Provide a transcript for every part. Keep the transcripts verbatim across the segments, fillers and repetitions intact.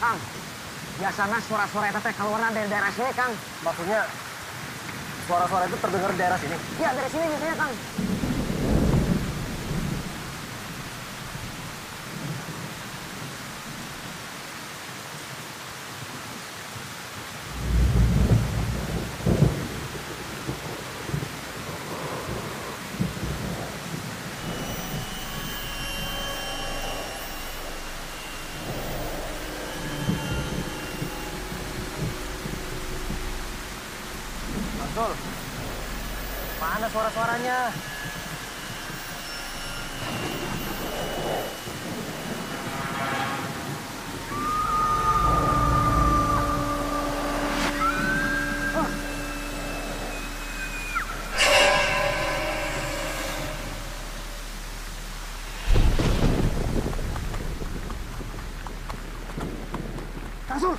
Kang, biasanya suara-suara itu teh keluar dari daerah sini, Kang. Maksudnya suara-suara itu terdengar di daerah sini? Iya, dari sini biasanya, Kang. Betul. Mana suara-suaranya? Kang Sul!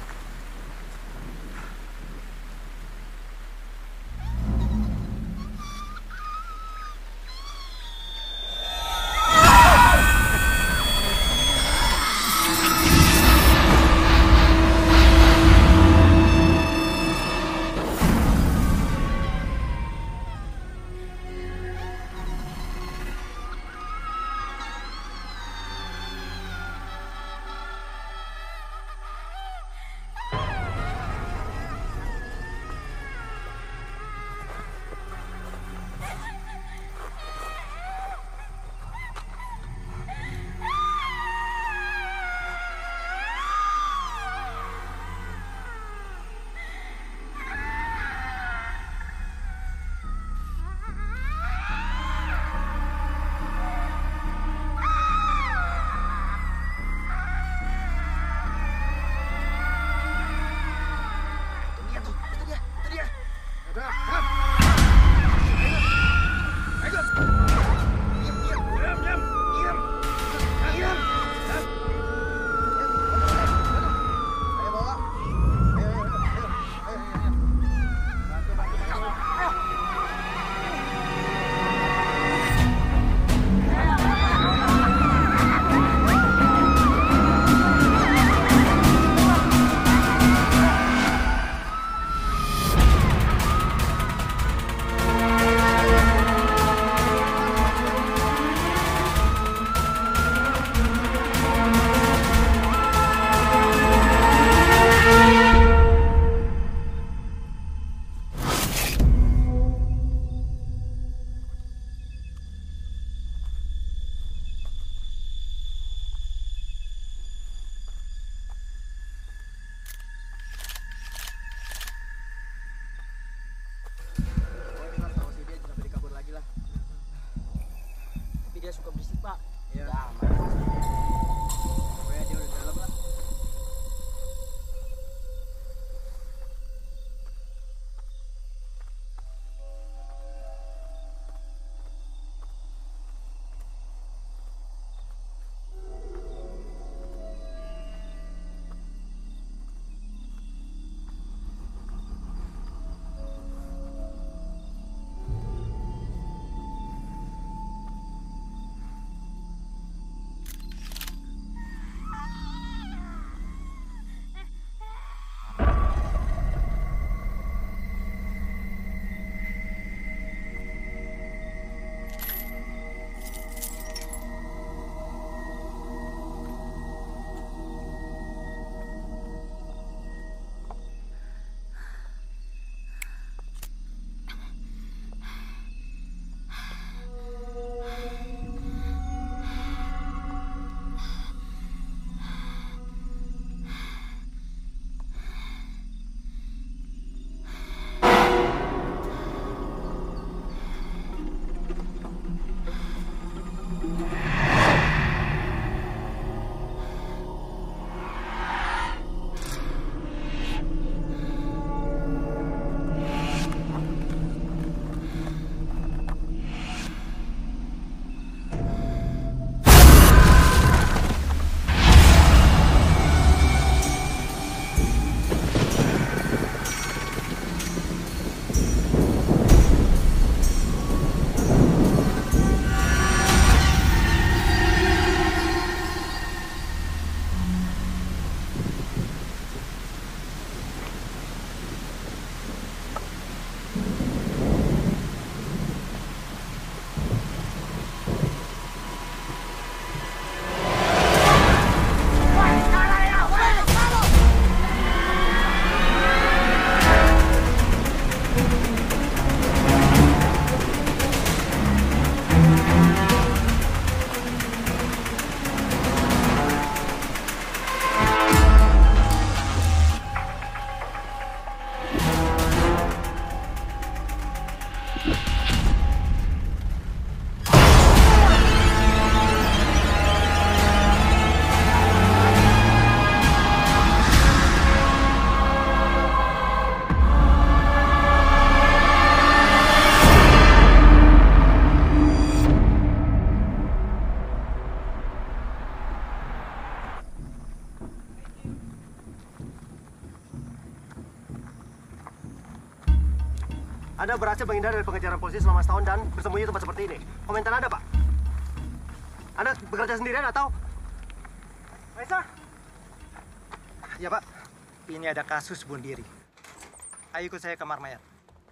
Anda berhasil menghindar dari pengejaran polisi selama setahun dan bersembunyi di tempat seperti ini. Komentar Anda, Pak? Anda bekerja sendirian atau? Maisa? Ya, Pak. Ini ada kasus bunuh diri. Ayo ikut saya ke kamar mayat.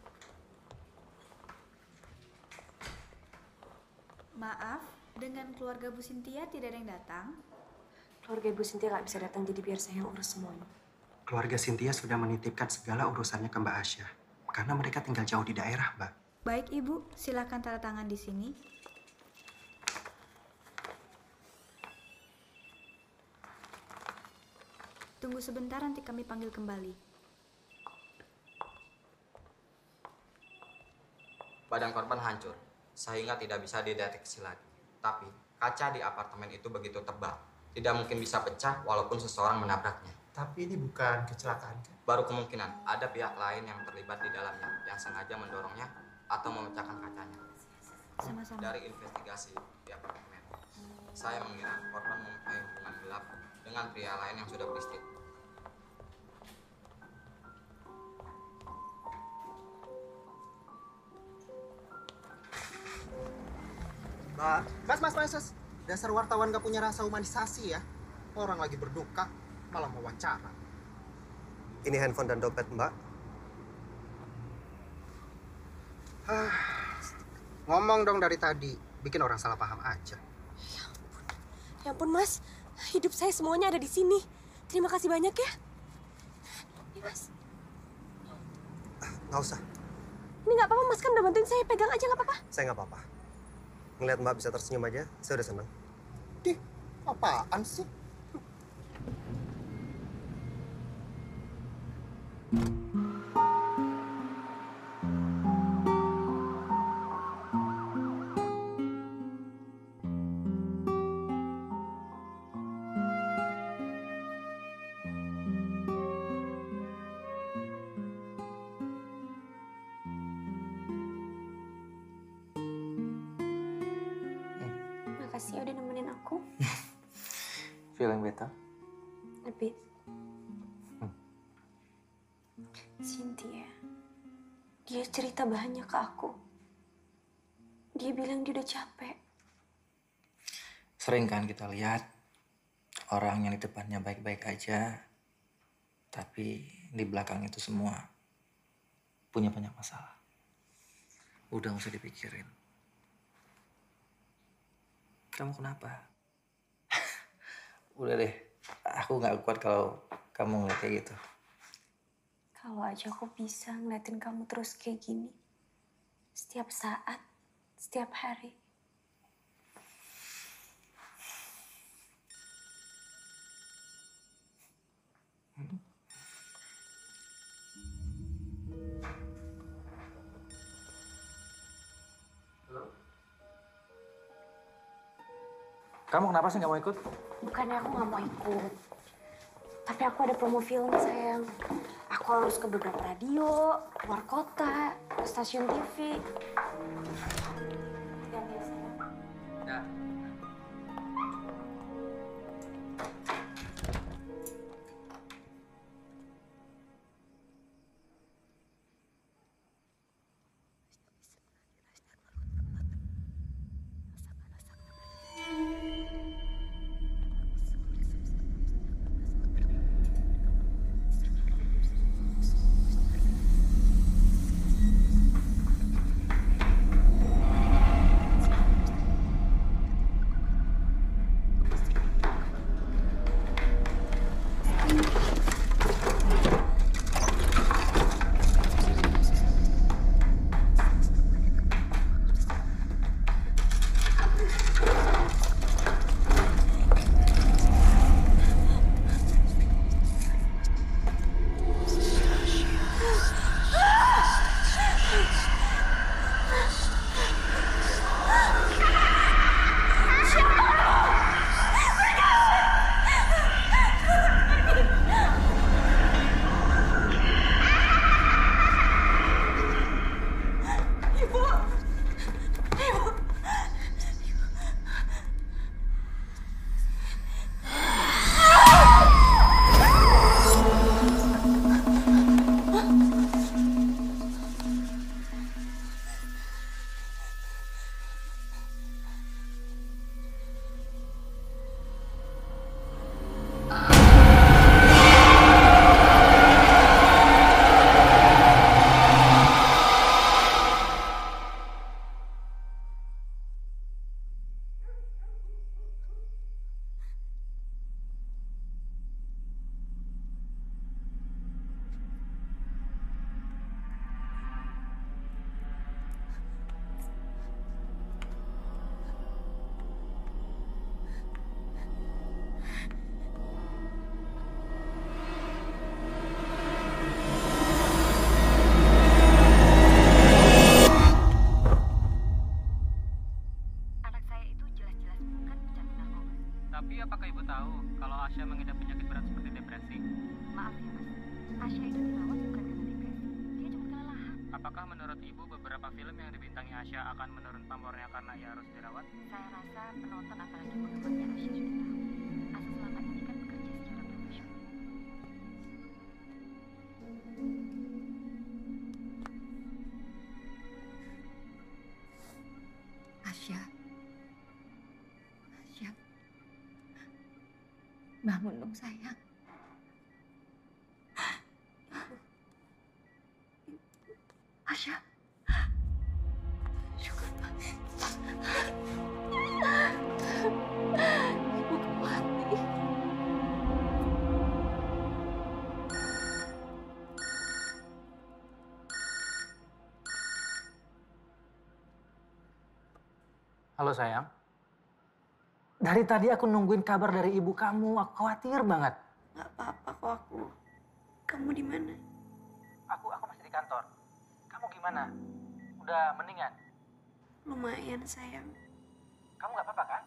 Maaf, dengan keluarga Bu Cynthia tidak ada yang datang? Keluarga Ibu Cynthia nggak bisa datang, jadi biar saya yang urus semuanya. Keluarga Cynthia sudah menitipkan segala urusannya ke Mbak Asya. Karena mereka tinggal jauh di daerah, Mbak. Baik, Ibu. Silakan tanda tangan di sini. Tunggu sebentar, nanti kami panggil kembali. Badan korban hancur, sehingga tidak bisa dideteksi lagi. Tapi, kaca di apartemen itu begitu tebal. Tidak mungkin bisa pecah walaupun seseorang menabraknya. Tapi ini bukan kecelakaan, kan? Baru kemungkinan ada pihak lain yang terlibat di dalamnya, yang sengaja mendorongnya atau memecahkan kacanya. Sama-sama. Dari investigasi di apartemen, saya mengira korban mempunyai hubungan gelap dengan pria lain yang sudah beristri. Mbak, mas, mas, mas, mas. Dasar wartawan gak punya rasa humanisasi ya. Orang lagi berduka, malah mau wawancara. Ini handphone dan dompet Mbak. Ah, ngomong dong dari tadi, bikin orang salah paham aja. Ya ampun, ya ampun Mas, hidup saya semuanya ada di sini. Terima kasih banyak ya. Ini Mas. Nggak usah. Ini nggak apa-apa Mas, kan udah bantuin saya, pegang aja nggak apa-apa. Saya nggak apa-apa. Ngeliat Mbak bisa tersenyum aja, saya udah senang. Dih, apaan sih? Makasih ya udah nemenin aku. Feeling better? Lebih. Cynthia, dia cerita banyak ke aku. Dia bilang dia udah capek. Sering kan kita lihat orang yang di depannya baik-baik aja, tapi di belakang itu semua punya banyak masalah. Udah nggak usah dipikirin. Kamu kenapa? Udah deh, aku nggak kuat kalau kamu ngeliat kayak gitu. Kalau aja aku bisa ngeliatin kamu terus kayak gini. Setiap saat, setiap hari. Hmm? Kamu kenapa sih nggak mau ikut? Bukannya aku nggak mau ikut. Tapi aku ada promo film, sayang. Aku harus ke beberapa radio, keluar kota, ke stasiun T V. Hati-hati ya, sayang. Ya. apakah menurut Ibu beberapa film yang dibintangi Asya akan menurun pamornya karena ia harus dirawat? Saya rasa penonton apalagi penggemarnya Asya sudah tahu. Asa selama ini kan bekerja secara profesional. Asya. Asya. Bangun dong sayang. Asya. Syukurlah. Ibu kembali. Halo sayang. Dari tadi aku nungguin kabar dari ibu kamu. Aku khawatir banget. Gak apa-apa kok aku. Kamu di mana? Aku aku masih di kantor. Kamu gimana? Udah mendingan? Lumayan sayang. Kamu nggak apa-apa kan?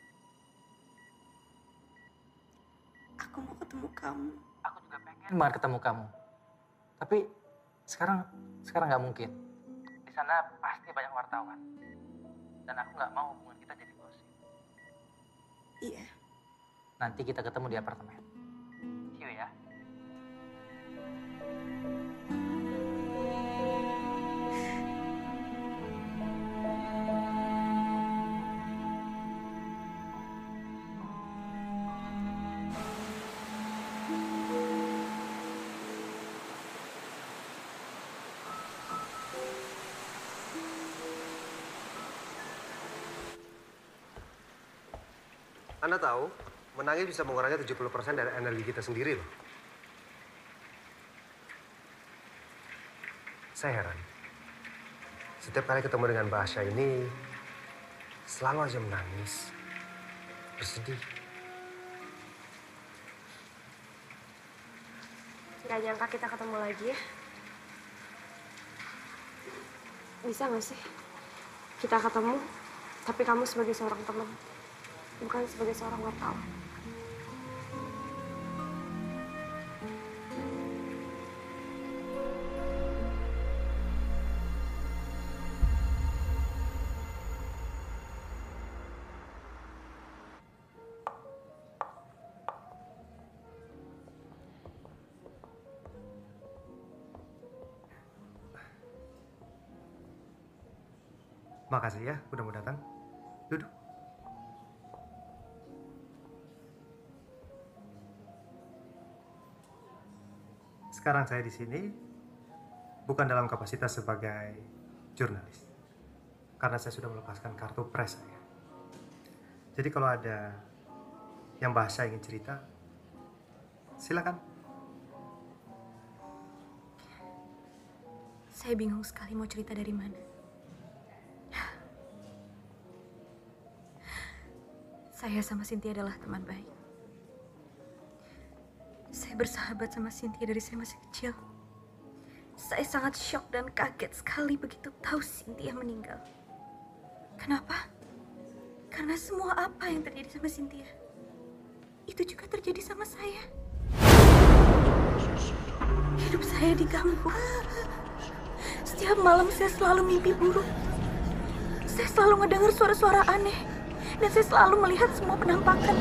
Aku mau ketemu kamu. Aku juga pengen banget ketemu kamu. Tapi sekarang sekarang nggak mungkin. Di sana pasti banyak wartawan. Dan aku nggak mau hubungan kita jadi gosip. Iya. Nanti kita ketemu di apartemen. See you ya. Anda tahu, menangis bisa mengurangi tujuh puluh persen dari energi kita sendiri loh. Saya heran. Setiap kali ketemu dengan Mbak Asya ini, selalu aja menangis, bersedih. Gak nyangka kita ketemu lagi ya. Bisa gak sih? Kita ketemu, tapi kamu sebagai seorang teman. Bukan sebagai seorang wartawan. Makasih ya, udah mau datang. Duduk. Sekarang saya di sini bukan dalam kapasitas sebagai jurnalis, karena saya sudah melepaskan kartu pres saya. Jadi kalau ada yang bahasa ingin cerita, silakan. Saya bingung sekali mau cerita dari mana. Saya sama Cynthia adalah teman baik. Saya bersahabat sama Cynthia dari saya masih kecil. Saya sangat shock dan kaget sekali begitu tahu Cynthia meninggal. Kenapa? Karena semua apa yang terjadi sama Cynthia, itu juga terjadi sama saya. Hidup saya diganggu. Setiap malam saya selalu mimpi buruk. Saya selalu ngedengar suara-suara aneh. Dan saya selalu melihat semua penampakan.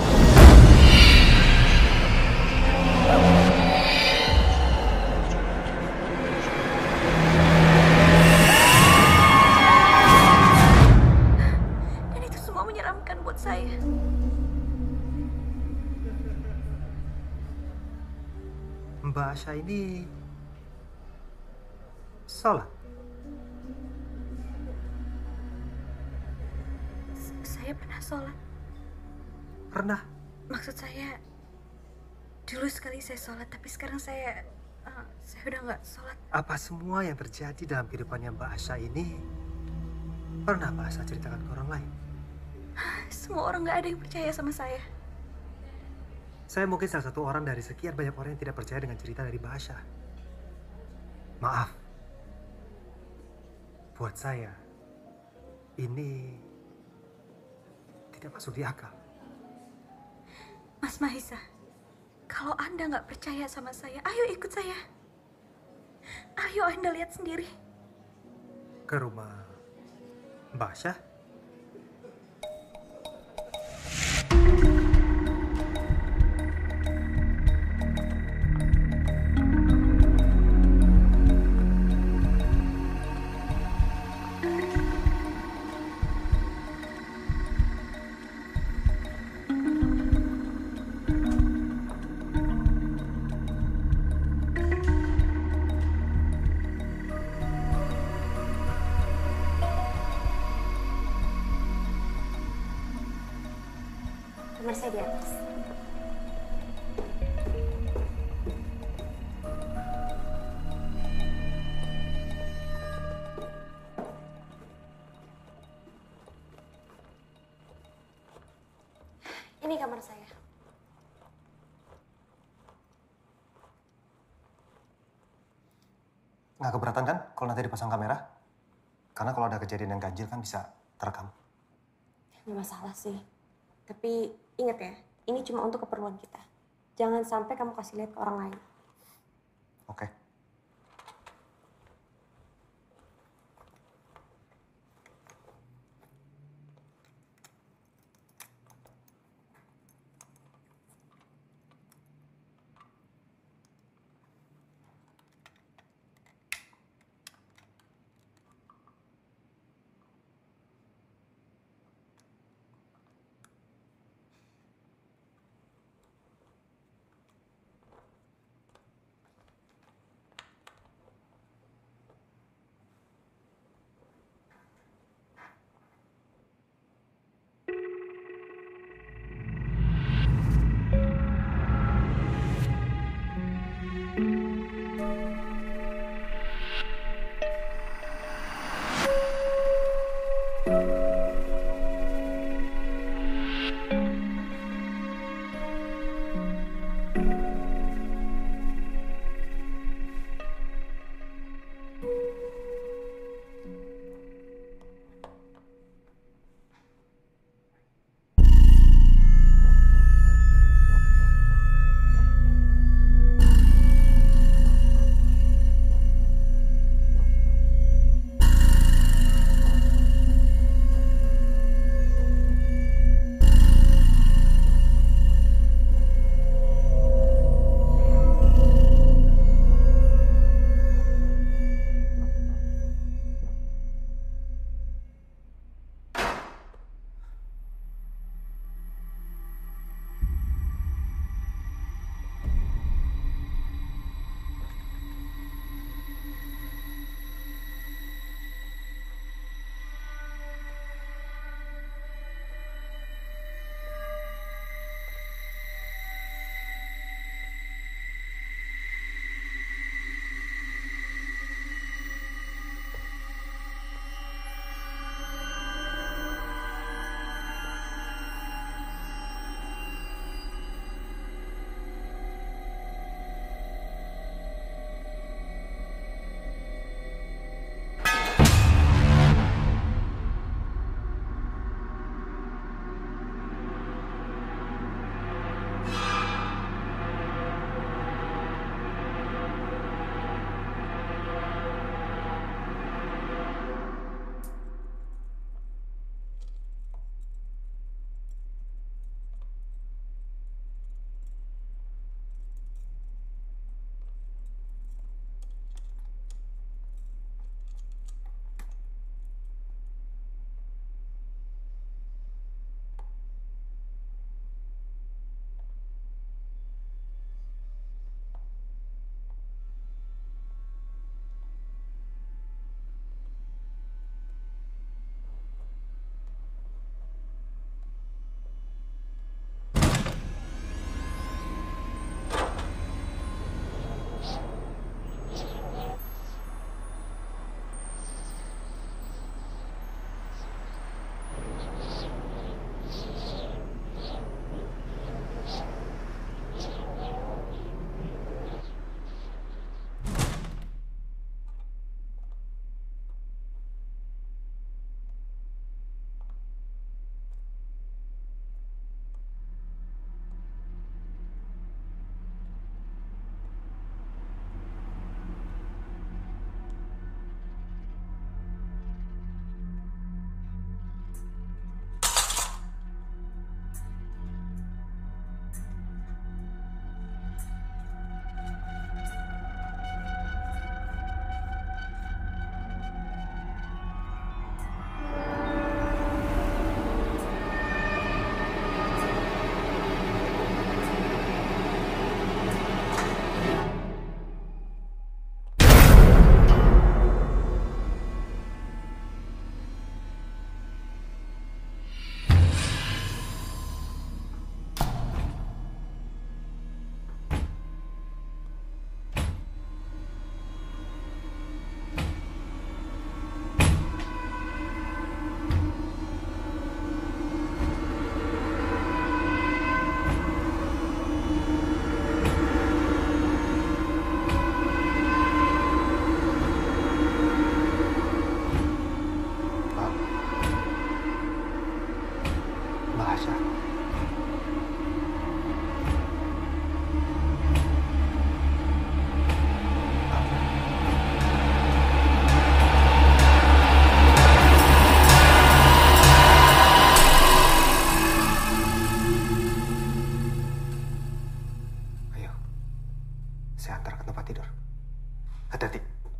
Dan itu semua menyeramkan buat saya. Mbak Asya ini sholat. Saya pernah sholat. Pernah? Maksud saya, dulu sekali saya sholat, tapi sekarang saya, uh, saya udah nggak sholat. Apa semua yang terjadi dalam kehidupannya Mbak Asya ini pernah Mbak Asya ceritakan ke orang lain? Semua orang nggak ada yang percaya sama saya. Saya mungkin salah satu orang dari sekian banyak orang yang tidak percaya dengan cerita dari Mbak Asya. Maaf. Buat saya, ini tidak masuk di akal. Mas Mahisa, kalau Anda nggak percaya sama saya, ayo ikut saya. Ayo Anda lihat sendiri. ke rumah Mbak Syah. Kamar saya di atas. Ini kamar saya. Nggak keberatan kan kalau nanti dipasang kamera? Karena kalau ada kejadian yang ganjil kan bisa terekam. Nggak masalah sih. Tapi ingat ya, ini cuma untuk keperluan kita. Jangan sampai kamu kasih lihat ke orang lain. Oke. Saya antar ke tempat tidur. Hati-hati.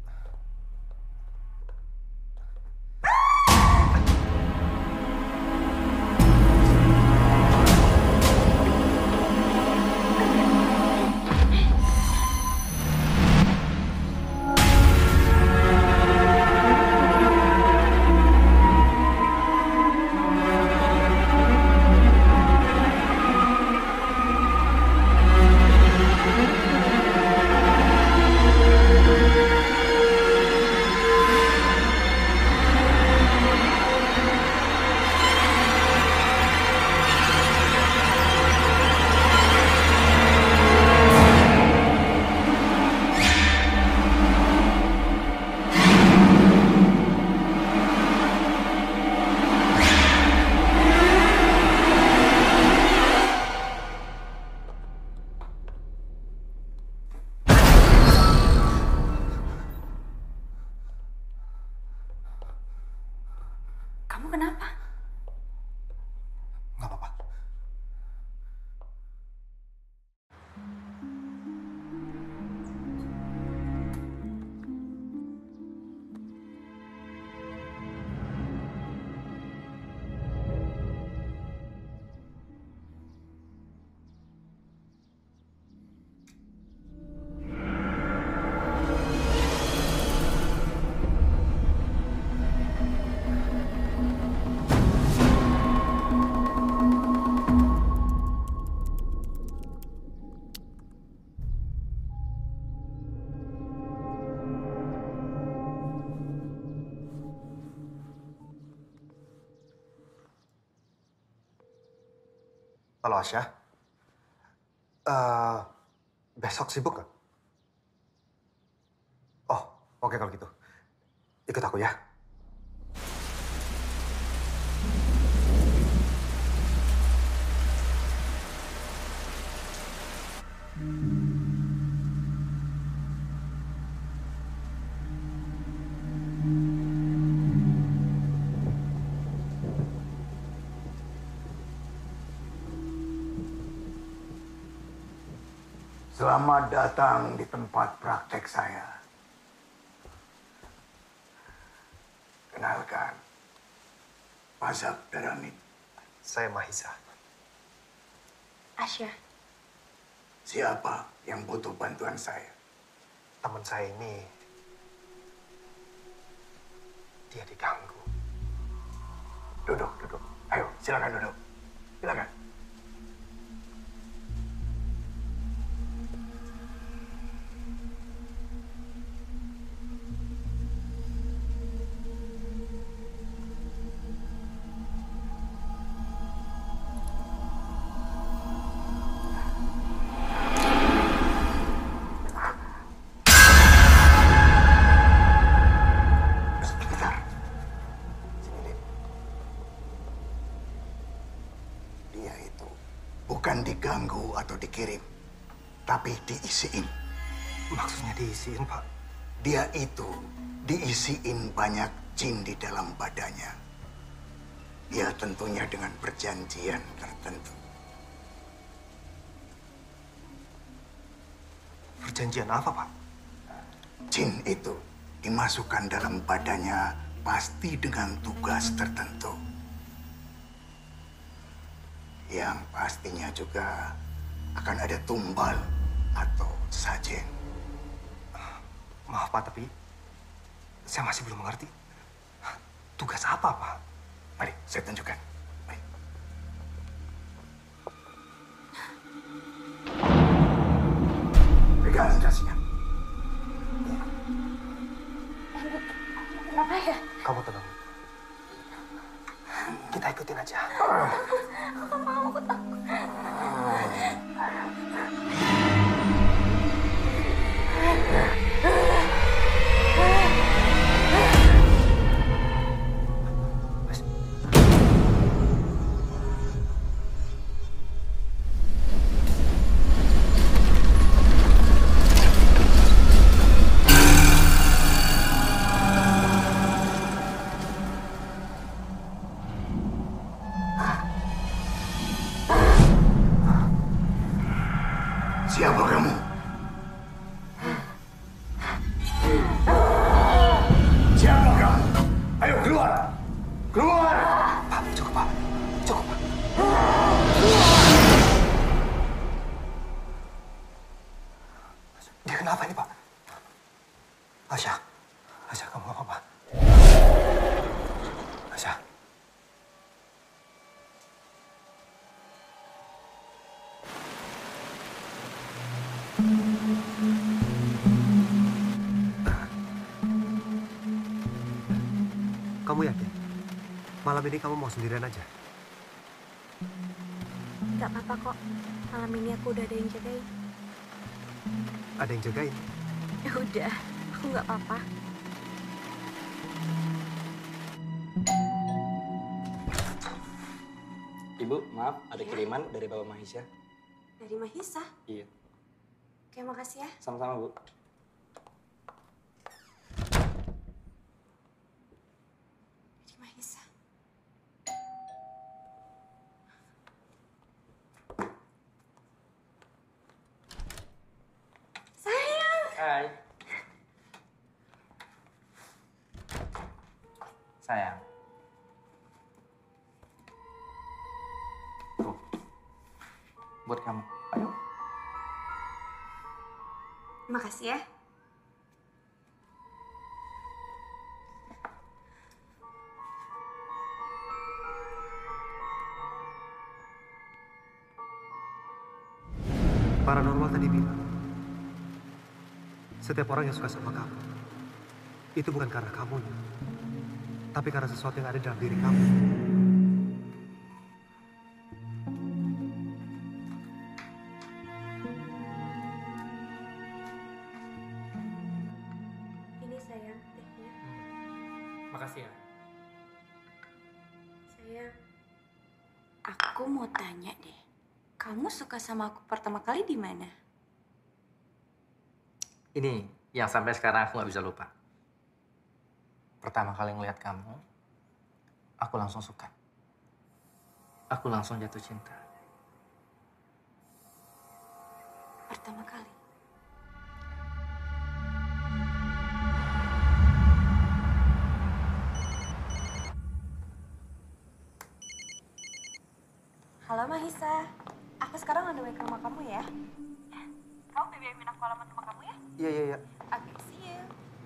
Kamu kenapa? Nggak apa-apa. Halo Asya, uh, besok sibuk nggak? Oh, oke kalau gitu. Ikut aku ya. Selamat datang di tempat praktek saya. Kenalkan, Azab Dharamit. Saya Mahisa. Asya. Siapa yang butuh bantuan saya? Teman saya ini, dia diganggu. Duduk, duduk. Ayo, silakan duduk. Silakan. Bukan diganggu atau dikirim, tapi diisiin. Maksudnya diisiin, Pak? Dia itu diisiin banyak jin di dalam badannya. Ya tentunya dengan perjanjian tertentu. Perjanjian apa, Pak? Jin itu dimasukkan dalam badannya pasti dengan tugas tertentu. Yang pastinya juga akan ada tumbal atau sajen. Maaf Pak, tapi saya masih belum mengerti. Tugas apa, Pak? Mari, saya tunjukkan. Mari. Pegang jasnya. Kenapa ya? Kamu tenang. Kita ikutin aja. Aku mau, aku takut. Siapa kamu? Dia kenapa ini, Pak? Asya, Asya, kamu gak apa-apa? Asya. Kamu yakin? Malam ini kamu mau sendirian aja? Gak apa-apa kok. Malam ini aku udah ada yang jagain. Ada yang jagain? Ya udah, aku nggak apa-apa. Ibu, maaf, ada kiriman dari Bapak Mahisha. Dari Mahisa? Iya. Oke, makasih ya. Sama-sama, Bu. Dari Mahisa. Sayang! Hai. Sayang. Tuh. Buat kamu. Ayo. Makasih ya. Paranormal tadi bilang, setiap orang yang suka sama kamu, itu bukan karena kamunya, tapi karena sesuatu yang ada dalam diri kamu. Ini sayang, tehnya. Makasih ya. Sayang. Aku mau tanya deh, kamu suka sama aku pertama kali di mana? Ini yang sampai sekarang aku nggak bisa lupa. Pertama kali ngeliat kamu, aku langsung suka. Aku langsung jatuh cinta. Pertama kali? Halo Mahisa, aku sekarang on the way ke rumah kamu ya. Kamu B B M-in aku alamat rumah kamu ya? Iya, iya, iya. Oke, see you.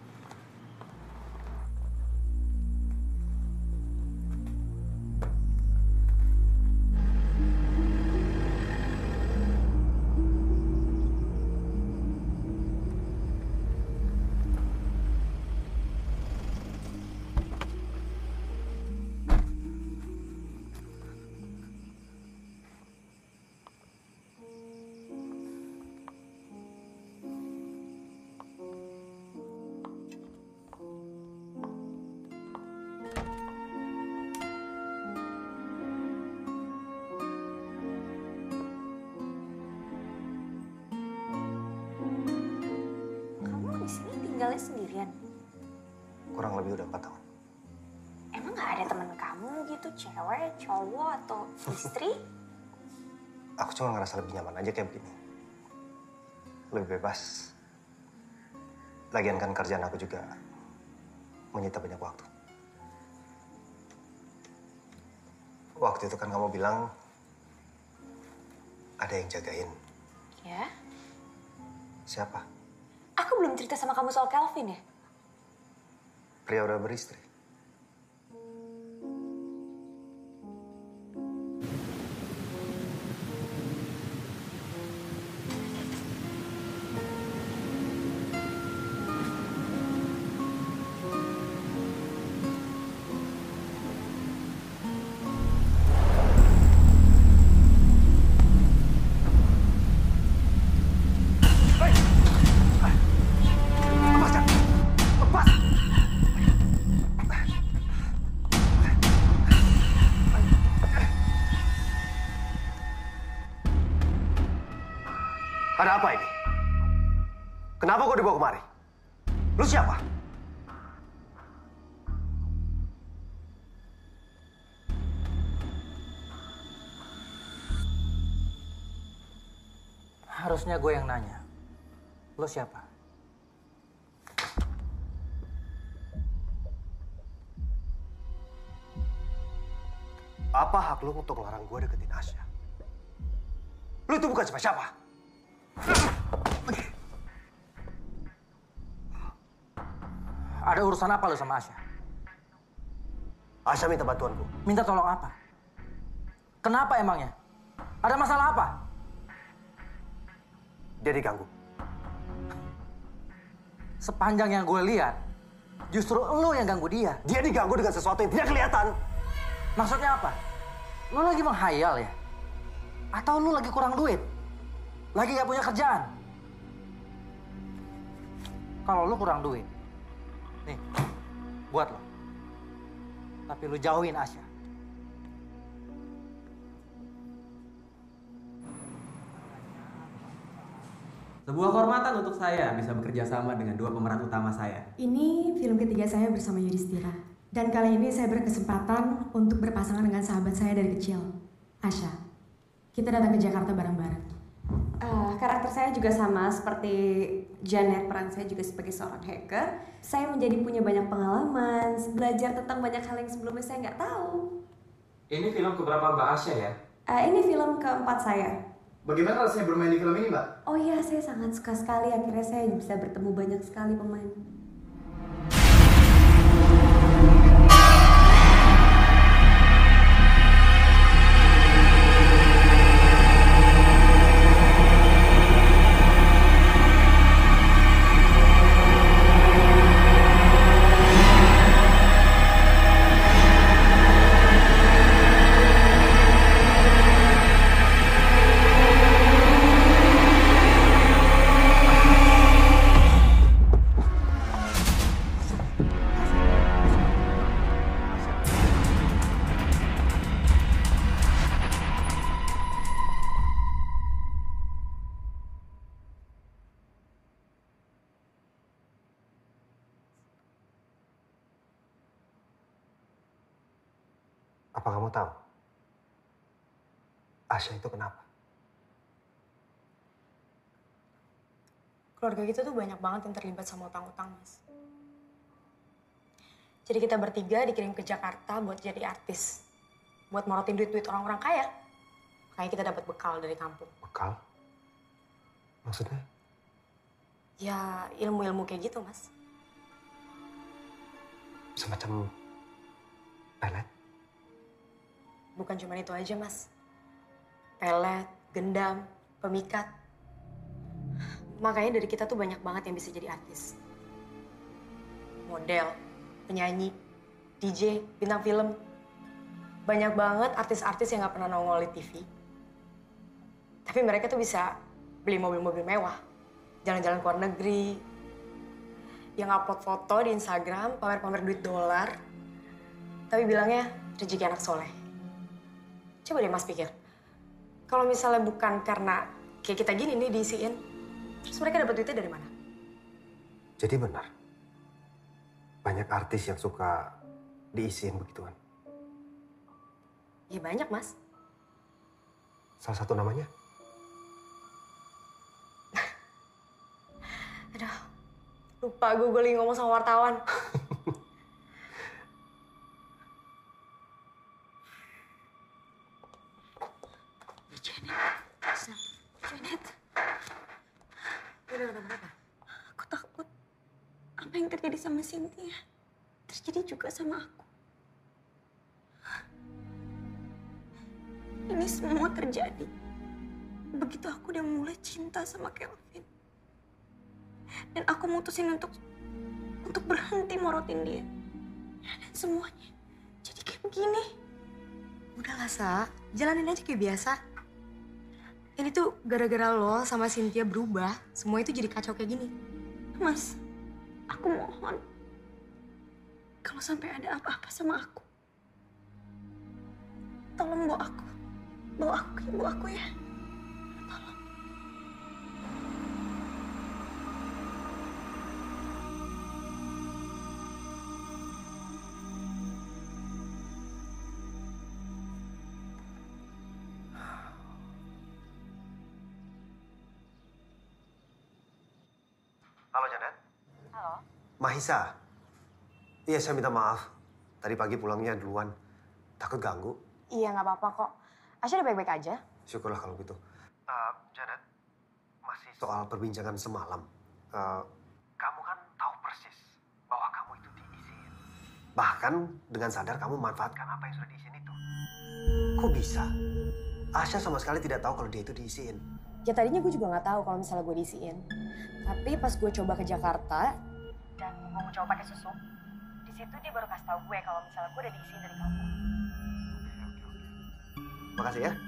Tinggalnya sendirian? Kurang lebih udah empat tahun. Emang gak ada temen kamu gitu, cewek, cowok, atau istri? Aku cuma ngerasa lebih nyaman aja kayak begini. Lebih bebas. Lagian kan kerjaan aku juga menyita banyak waktu. Waktu itu kan kamu bilang ada yang jagain. Ya? Siapa? Aku belum cerita sama kamu soal Kelvin ya? Pria udah beristri. Ada apa ini? Kenapa kau dibawa kemari? Lu siapa? Harusnya gue yang nanya. Lo siapa? Apa hak lu untuk ngelarang gue deketin Asya? Lu itu bukan siapa-siapa. Ada urusan apa lo sama Asya? Asya minta bantuanku. Minta tolong apa? Kenapa emangnya? Ada masalah apa? Dia diganggu. Sepanjang yang gue lihat, justru lo yang ganggu dia. Dia diganggu dengan sesuatu yang tidak kelihatan. Maksudnya apa? Lo lagi menghayal ya? Atau lo lagi kurang duit? Lagi gak punya kerjaan? Kalau lo kurang duit, nih, buat lo. Tapi lo jauhin Asya. Sebuah kehormatan untuk saya bisa bekerja sama dengan dua pemeran utama saya. Ini film ketiga saya bersama Yudhistira. Dan kali ini saya berkesempatan untuk berpasangan dengan sahabat saya dari kecil, Asya. Kita datang ke Jakarta bareng-bareng. Uh, karakter saya juga sama seperti Janet, peran saya juga sebagai seorang hacker. Saya menjadi punya banyak pengalaman, belajar tentang banyak hal yang sebelumnya saya nggak tahu. Ini film keberapa Mbak Asya ya? Uh, ini film keempat saya. Bagaimana rasanya bermain di film ini, Mbak? Oh iya, saya sangat suka sekali. Akhirnya saya bisa bertemu banyak sekali pemain. Apa kamu tahu? Asya itu kenapa? Keluarga kita tuh banyak banget yang terlibat sama utang-utang, Mas. Jadi kita bertiga dikirim ke Jakarta buat jadi artis. Buat morotin duit-duit orang-orang kaya. Makanya kita dapat bekal dari kampung. Bekal? Maksudnya? Ya, ilmu-ilmu kayak gitu, Mas. Semacam pelet? Bukan cuma itu aja, Mas. Pelet, gendam, pemikat. Makanya dari kita tuh banyak banget yang bisa jadi artis. Model, penyanyi, D J, bintang film. Banyak banget artis-artis yang gak pernah nongol di T V. Tapi mereka tuh bisa beli mobil-mobil mewah. Jalan-jalan ke luar negeri. Yang upload foto di Instagram, pamer-pamer duit dolar. Tapi bilangnya rezeki anak soleh. Coba deh Mas pikir, kalau misalnya bukan karena kayak kita gini nih diisiin, terus mereka dapat duitnya dari mana? Jadi benar, banyak artis yang suka diisiin begituan. Ya banyak, Mas. Salah satu namanya? Aduh, lupa gue, gue lagi ngomong sama wartawan. Janet. Udah, udah, udah. Aku takut apa yang terjadi sama Cynthia terjadi juga sama aku. Ini semua terjadi begitu aku udah mulai cinta sama Kelvin. Dan aku mutusin untuk untuk berhenti morotin dia. Dan semuanya jadi kayak begini. Udahlah, Sa. Jalanin aja kayak biasa. Ini tuh gara-gara lo sama Cynthia berubah, semua itu jadi kacau kayak gini. Mas, aku mohon. Kalau sampai ada apa-apa sama aku, tolong bawa aku. Bawa aku ke ibu aku ya. Tolong. Halo Janet. Halo. Mahisa. Iya, saya minta maaf. Tadi pagi pulangnya duluan. Takut ganggu. Iya, nggak apa-apa kok. Asya udah baik-baik aja. Syukurlah kalau gitu. Uh, Janet, masih soal perbincangan semalam. Uh, kamu kan tahu persis bahwa kamu itu Bahkan dengan sadar kamu manfaatkan apa yang sudah diisiin itu. Kok bisa? Asya sama sekali tidak tahu kalau dia itu diisiin. Ya tadinya gue juga nggak tahu kalau misalnya gue diisiin. Tapi pas gue coba ke Jakarta dan gue mau coba pakai susu, di situ dia baru kasih tahu gue kalau misalnya gue udah diisiin dari kamu. Makasih ya.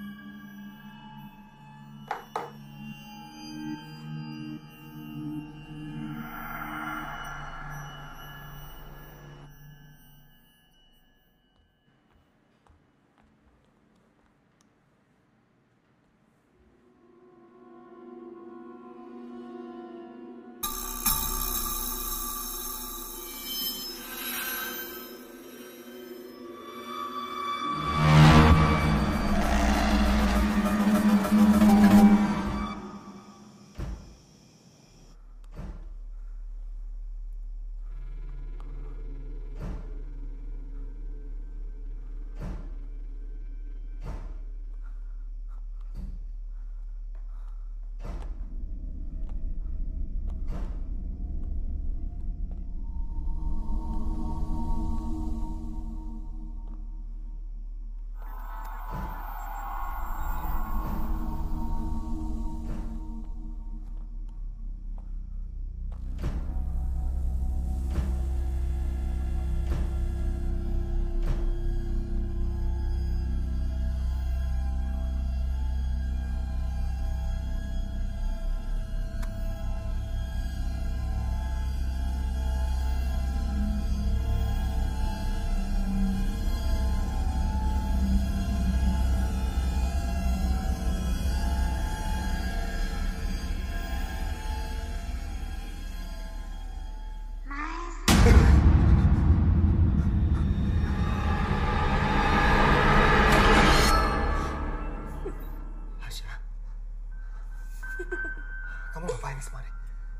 Kamu ngapain di semari?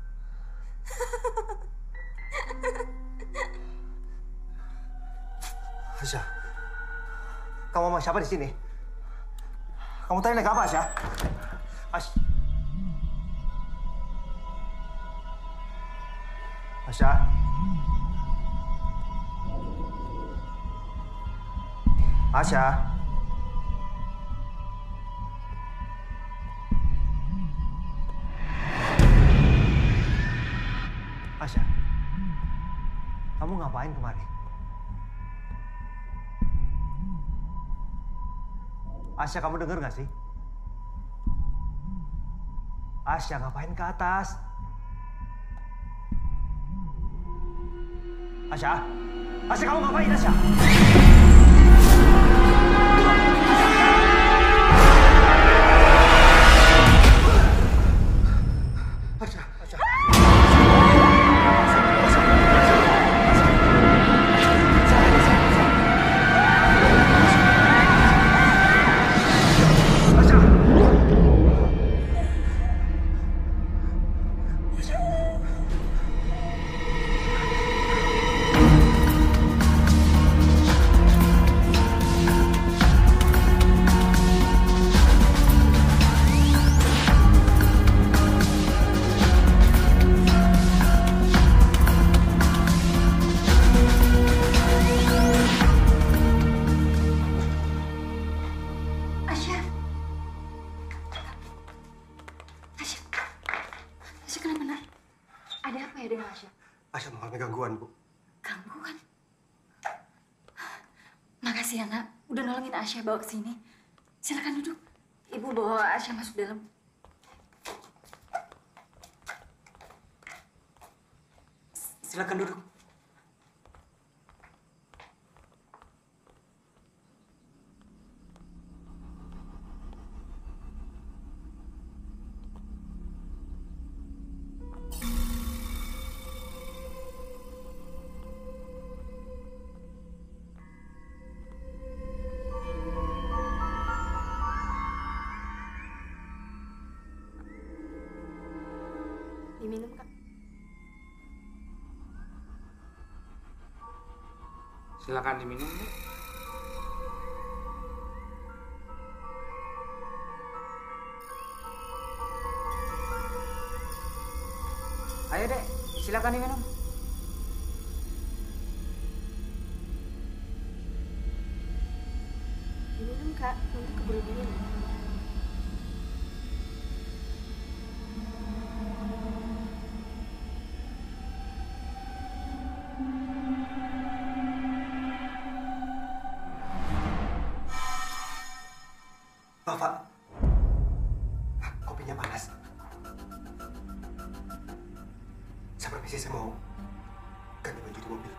Asya, kamu sama siapa di sini? Kamu tadi naik apa, Asya? Asya. Asya. Asya. Asya, kamu ngapain kemari? Asya, kamu dengar nggak sih? Asya, ngapain ke atas? Asya, Asya, kamu ngapain, Asya? Asya, Asya. Asya mengalami gangguan, Bu. Gangguan? Makasih ya, Nak. Udah nolongin Asya bawa ke sini. Silakan duduk. Ibu bawa Asya masuk dalam. Silakan duduk. Diminum, Kak. Silakan diminum, Bu. Ayo, Dek. Silakan diminum. Kak, nanti keburu dingin. Bapak, kopinya panas. Saya permisi, saya mau ganti baju di mobil.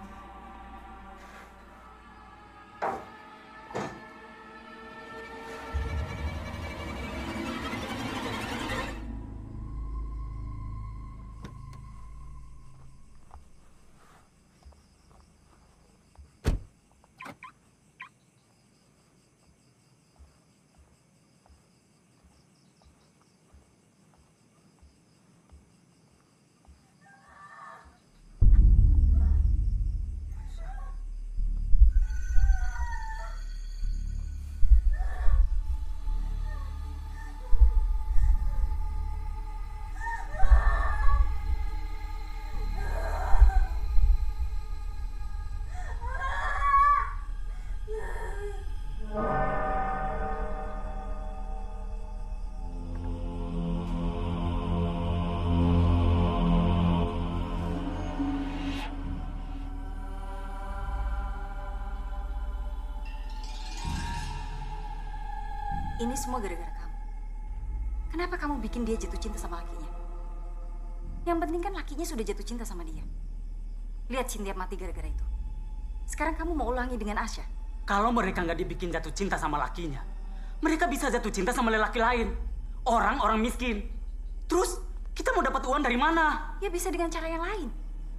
Ini semua gara-gara kamu. Kenapa kamu bikin dia jatuh cinta sama lakinya? Yang penting kan lakinya sudah jatuh cinta sama dia. Lihat Cynthia mati gara-gara itu. Sekarang kamu mau ulangi dengan Asya? Kalau mereka nggak dibikin jatuh cinta sama lakinya, mereka bisa jatuh cinta sama lelaki lain. Orang-orang miskin. Terus kita mau dapat uang dari mana? Ya bisa dengan cara yang lain.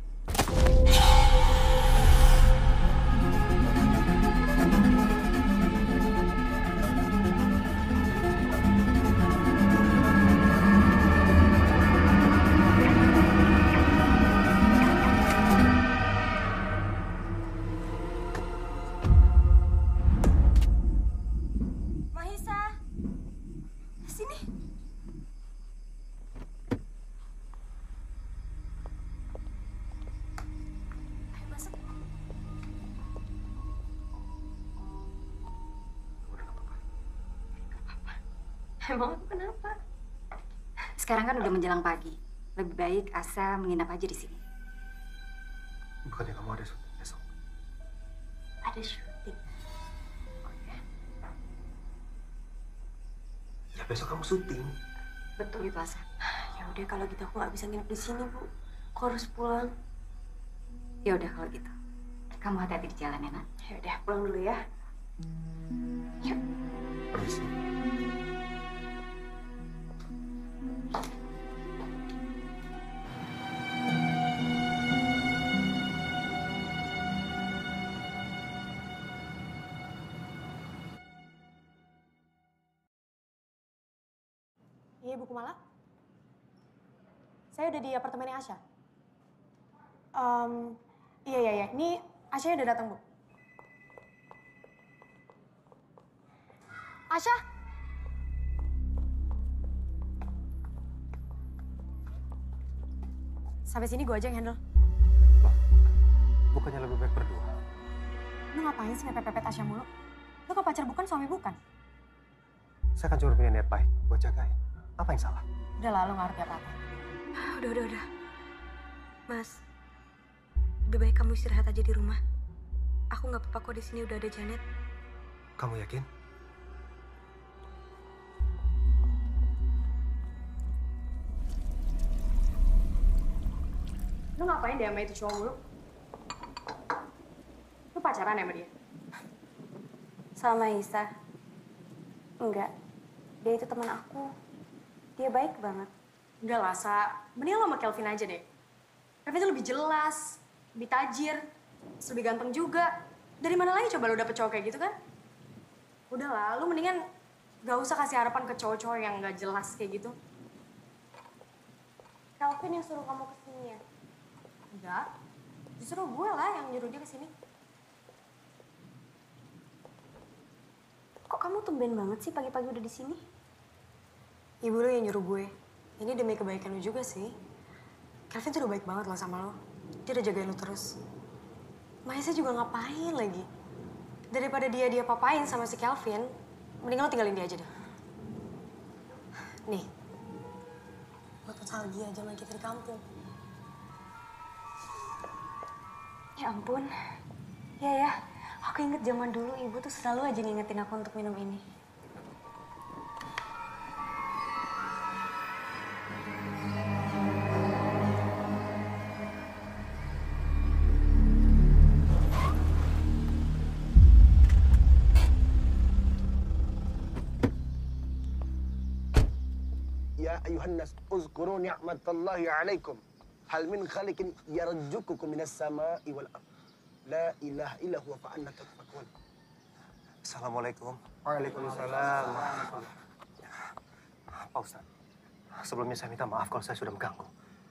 Emang aku kenapa? Sekarang kan udah menjelang pagi. Lebih baik Asa menginap aja di sini. Bukannya kamu ada syuting besok? Ada syuting. Oh ya? Ya besok kamu syuting. Betul itu Asa. Ya udah kalau gitu aku nggak bisa nginep di sini, Bu. Aku harus pulang. Ya udah kalau gitu. Kamu hati-hati di jalan ya, Nak. Ya udah, pulang dulu ya. Yuk. Permisi. Iya, Bu Kumala. Saya udah di apartemennya Asya. Um, iya, iya, iya. Ini Asya udah datang, Bu. Asya! Sampai sini gue aja yang handle. Bukannya lebih baik berdua? Lu ngapain sih mepet-pepet Asya mulu? Lu kan pacar bukan, suami bukan? Saya kan cuma punya niat baik buat jagain. Apa yang salah? Udah lah, lu nggak ngerti apa-apa. Udah, udah, udah. Mas, lebih baik kamu istirahat aja di rumah. Aku nggak apa-apa kok, di sini udah ada Janet. Kamu yakin? Lu ngapain deh sama itu cowok mulu? Lu pacaran ya sama dia? Sama Isa? Enggak. Dia itu teman aku. Dia baik banget. Enggak lah, Sa. Mending lo sama Kelvin aja deh. Kelvin itu lebih jelas, lebih tajir, terus lebih ganteng juga. Dari mana lagi coba lo dapet cowok kayak gitu kan? Udah lah, lu mendingan gak usah kasih harapan ke cowok-cowok yang gak jelas kayak gitu. Kelvin yang suruh kamu kesini ya? Enggak. Justru gue lah yang nyuruh dia kesini. Kok kamu tumben banget sih pagi-pagi udah di sini? Ibu lu yang nyuruh gue. Ini demi kebaikan lu juga sih. Kelvin tuh udah baik banget loh sama lo. Dia udah jagain lu terus. Maisa juga ngapain lagi? Daripada dia dia papain sama si Kelvin, Mendingan lo tinggalin dia aja deh. Nih, buat nostalgia zaman kita di kampung. Ya ampun. Ya ya, aku inget zaman dulu ibu tuh selalu aja ngingetin aku untuk minum ini. Ya ayuhan nas uzkuru ni'matallahi alaikum. Hal min khaliqin yarzuqukum minas sama'i wal ardh. La ilaha illa huwa fa anna tufakun. Assalamualaikum. Waalaikumsalam. Pak Ustadz, sebelumnya saya minta maaf kalau saya sudah mengganggu.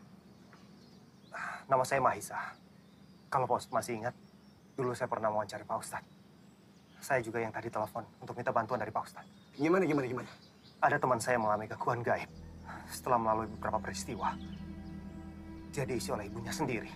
Nama saya Mahisa. Kalau Pak Ustadz masih ingat, dulu saya pernah mewawancari Pak Ustadz. Saya juga yang tadi telepon untuk minta bantuan dari Pak Ustadz. Gimana, gimana, gimana? Ada teman saya mengalami gangguan gaib. Setelah melalui beberapa peristiwa, dia diisi oleh ibunya sendiri.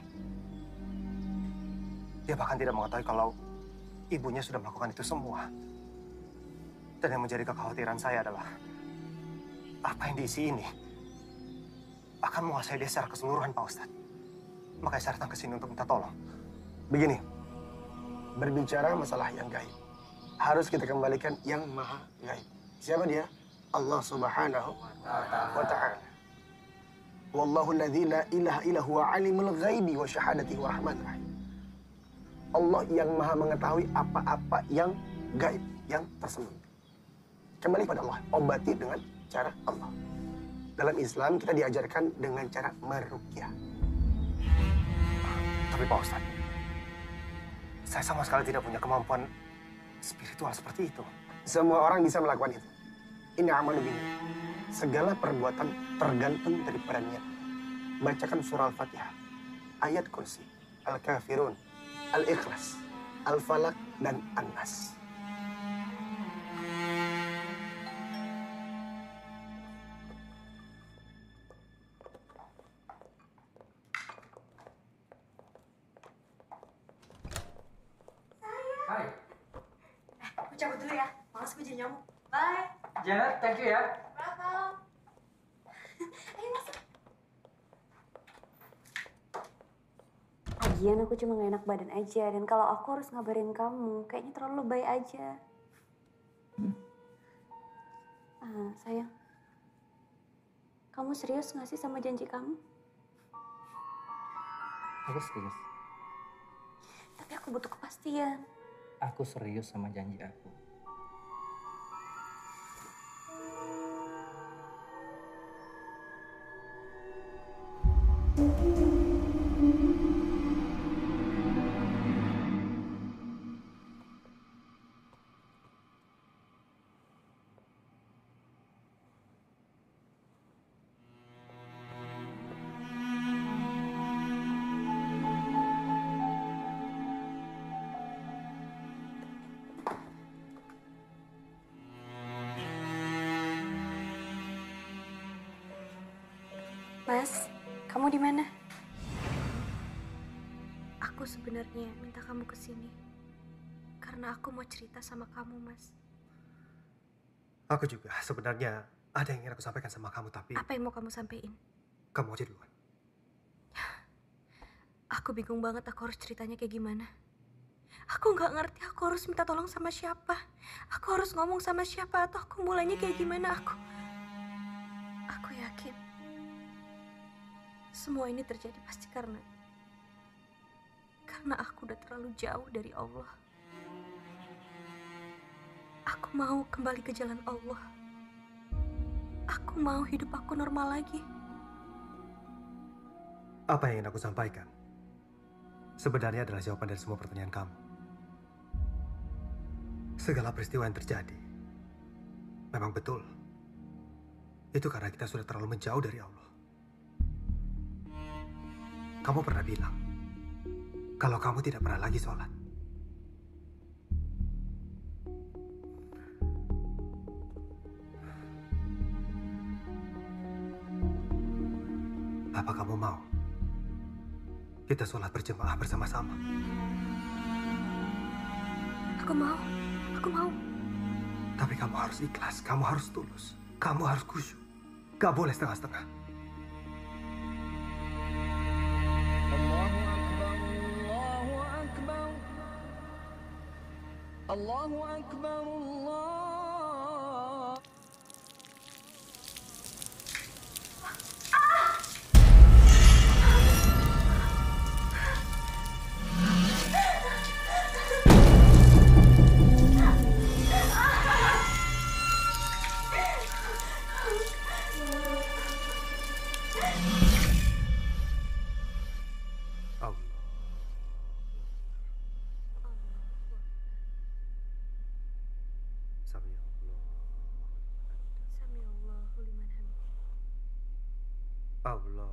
Dia bahkan tidak mengetahui kalau ibunya sudah melakukan itu semua. Dan yang menjadi kekhawatiran saya adalah apa yang diisi ini akan menguasai dia secara keseluruhan, Pak Ustadz. Makanya saya datang ke sini untuk minta tolong. Begini, berbicara masalah yang gaib, harus kita kembalikan yang maha gaib. Siapa dia? Allah Subhanahu wa Ta'ala. Wallahu alladzi la ilaha illa huwa alimul ghaibi wa syahadati wa rahman rahim. Allah yang maha mengetahui apa-apa yang gaib, yang tersembunyi. Kembali pada Allah, obati dengan cara Allah. Dalam Islam kita diajarkan dengan cara meruqyah. Tapi Pak Ustadz, saya sama sekali tidak punya kemampuan spiritual seperti itu. Semua orang bisa melakukan itu. Ini amalu bini. Segala perbuatan tergantung daripada niat. Bacakan surah Al-Fatihah, ayat kursi, Al-Kafirun, Al-Ikhlas, Al-Falak, dan An-Nas. Hai. Eh, aku cabut dulu ya. Males gue jadi nyamuk. Bye. Janet, thank you ya. Welcome. Ayo masuk. Lagian aku cuma gak enak badan aja. Dan kalau aku harus ngabarin kamu, kayaknya terlalu lebay aja. Hmm. Ah, sayang. Kamu serius gak sih sama janji kamu? Aku serius. Tapi aku butuh kepastian. Aku serius sama janji aku. Mas, kamu di mana? Aku sebenarnya minta kamu ke sini karena aku mau cerita sama kamu, Mas. Aku juga sebenarnya ada yang ingin aku sampaikan sama kamu, tapi... Apa yang mau kamu sampaikan? Kamu aja duluan. Aku bingung banget aku harus ceritanya kayak gimana. Aku nggak ngerti aku harus minta tolong sama siapa. Aku harus ngomong sama siapa atau aku mulainya kayak gimana. Aku... Aku yakin semua ini terjadi pasti karena... Karena aku udah terlalu jauh dari Allah. Aku mau kembali ke jalan Allah. Aku mau hidup aku normal lagi. Apa yang ingin aku sampaikan sebenarnya adalah jawaban dari semua pertanyaan kamu. Segala peristiwa yang terjadi memang betul. Itu karena kita sudah terlalu menjauh dari Allah. Kamu pernah bilang kalau kamu tidak pernah lagi sholat. Apa kamu mau kita sholat berjemaah bersama-sama? Aku mau, aku mau. Tapi kamu harus ikhlas, kamu harus tulus, kamu harus khusyuk. Gak boleh setengah-setengah. Allahu Akbar, Allah. Allah.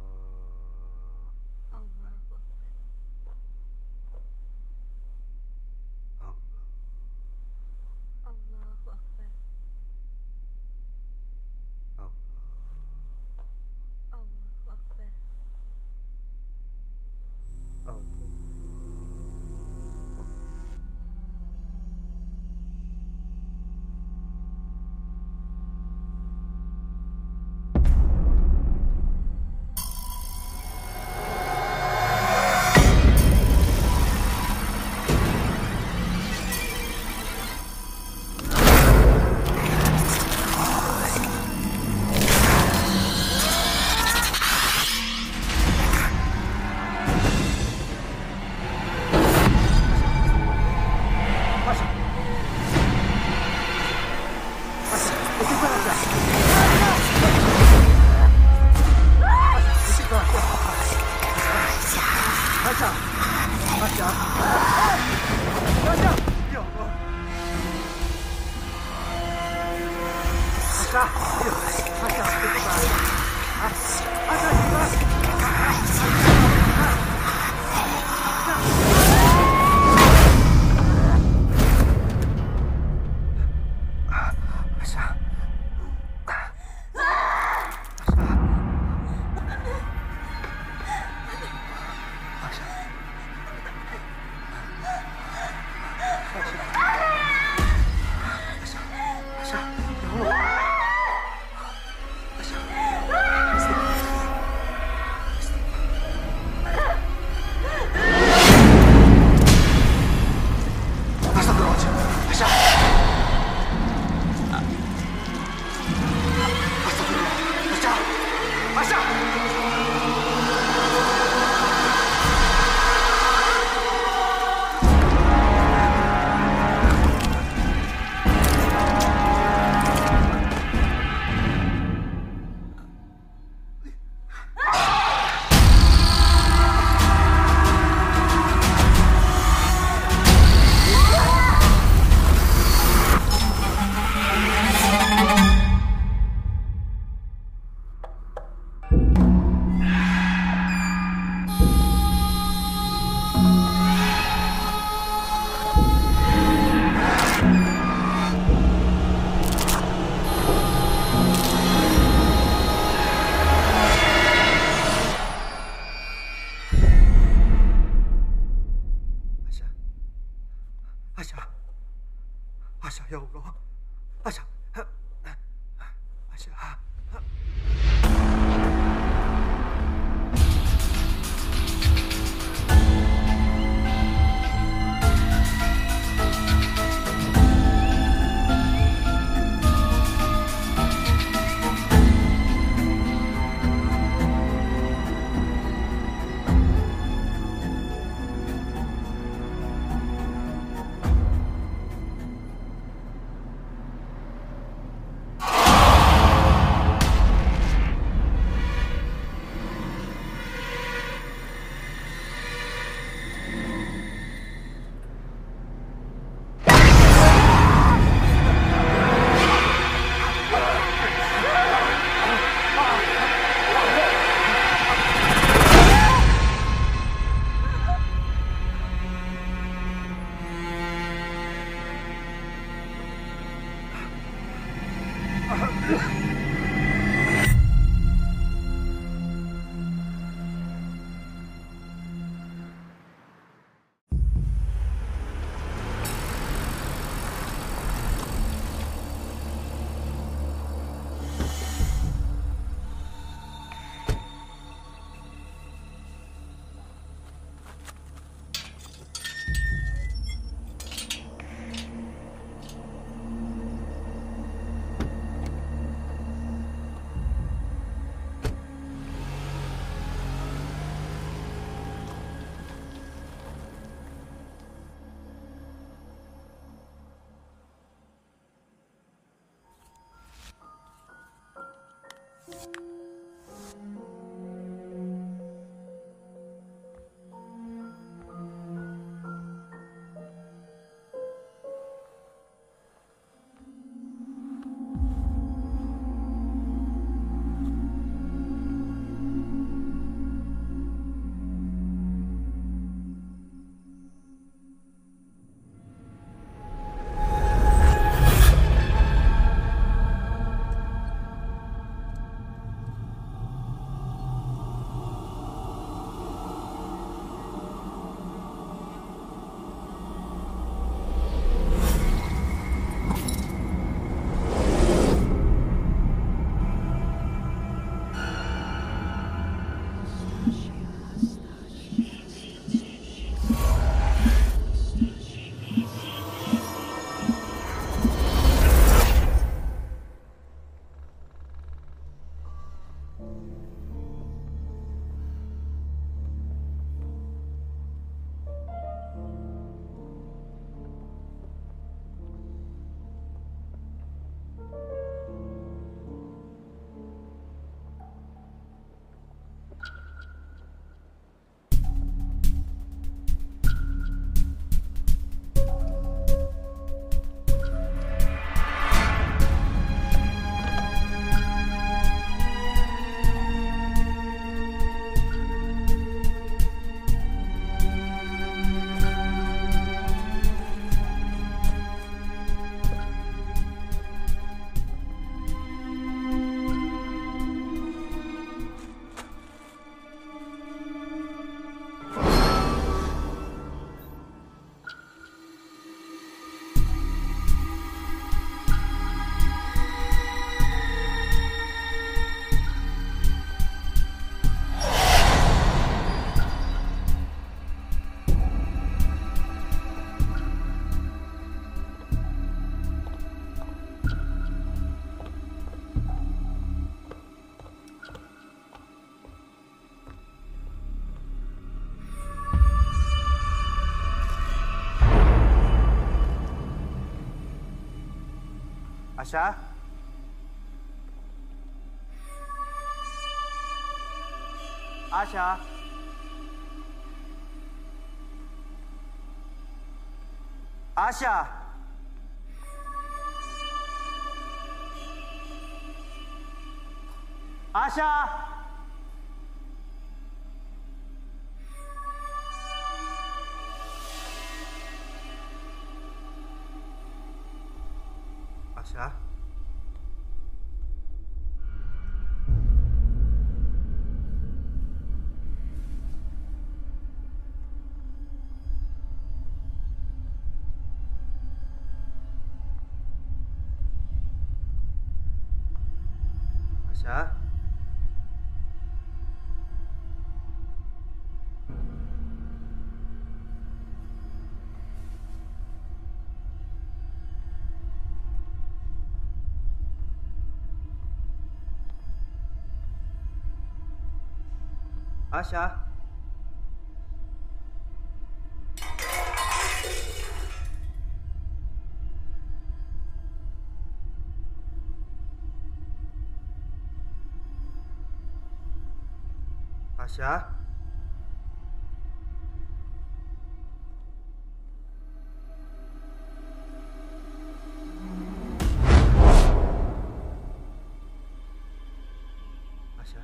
Allahu Akbar. Allahu Akbar. Asya, ya Allah. Asya. Asya. Asya? Asya? Asya? Asya? Asya? Asya? Asya? Asya? Asya?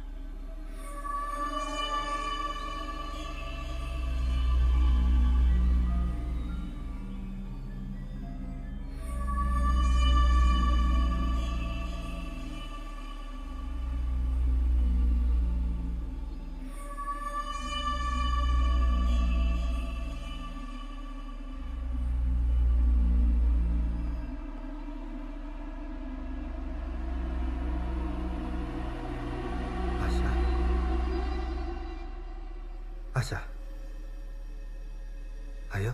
Asya, ayo.